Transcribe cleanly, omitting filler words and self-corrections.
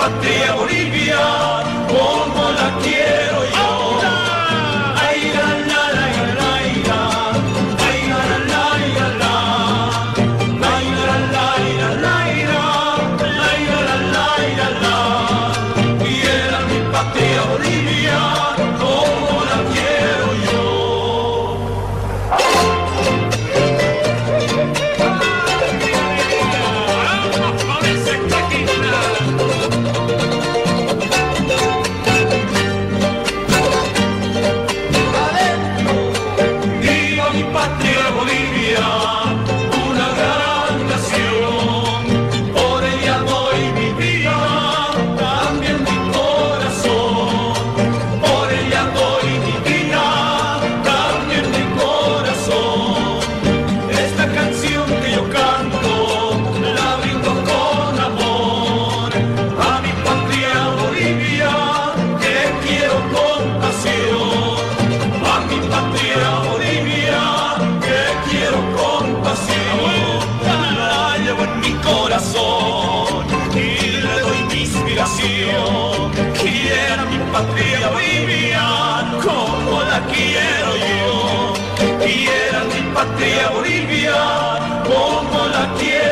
patria Bolivia, como la quiero yo. Ay, la, la, la, la, la, ay, la, la, la, la, ay, la, la, la, la, ay, la, la, la, quiera mi patria Bolivia, como la quiero yo. Patria Bolivia, una gran nación, por ella doy mi vida, también mi corazón, por ella doy mi vida, también mi corazón. Esta canción que yo canto, la brindo con amor, a mi patria Bolivia, que quiero con pasión, a mi patria Bolivia, quiero compasión, la llevo en mi corazón y le doy mi inspiración. Quiera mi patria Bolivia como la quiero yo. Quiera mi patria Bolivia como la quiero.